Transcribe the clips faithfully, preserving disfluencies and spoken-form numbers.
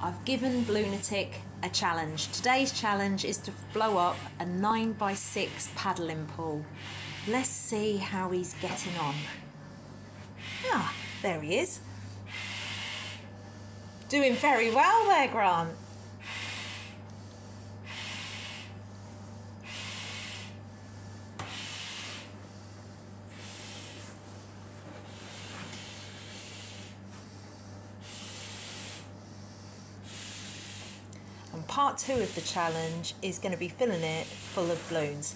I've given Bloonatic a challenge. Today's challenge is to blow up a nine by six paddling pool. Let's see how he's getting on. Ah, there he is. Doing very well there, Grant. And part two of the challenge is going to be filling it full of balloons.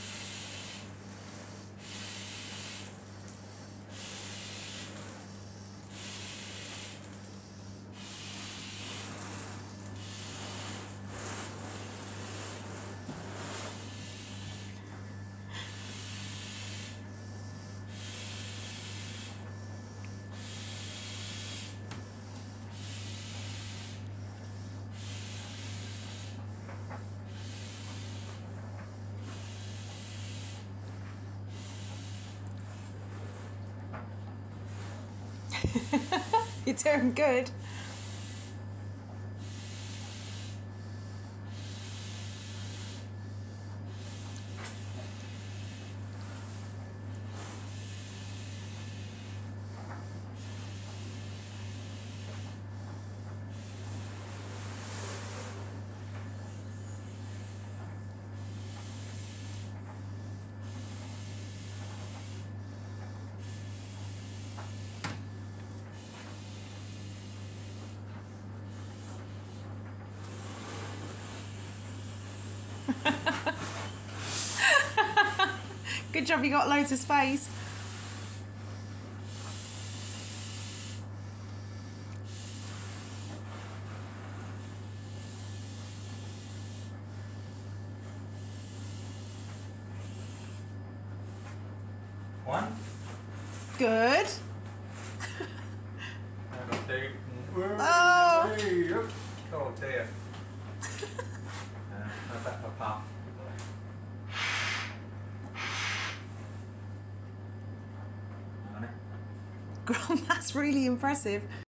You're doing good. Good job, you got loads of space. One. Good. Oh! Oh dear. uh, how's that for pop? Grant, that's really impressive.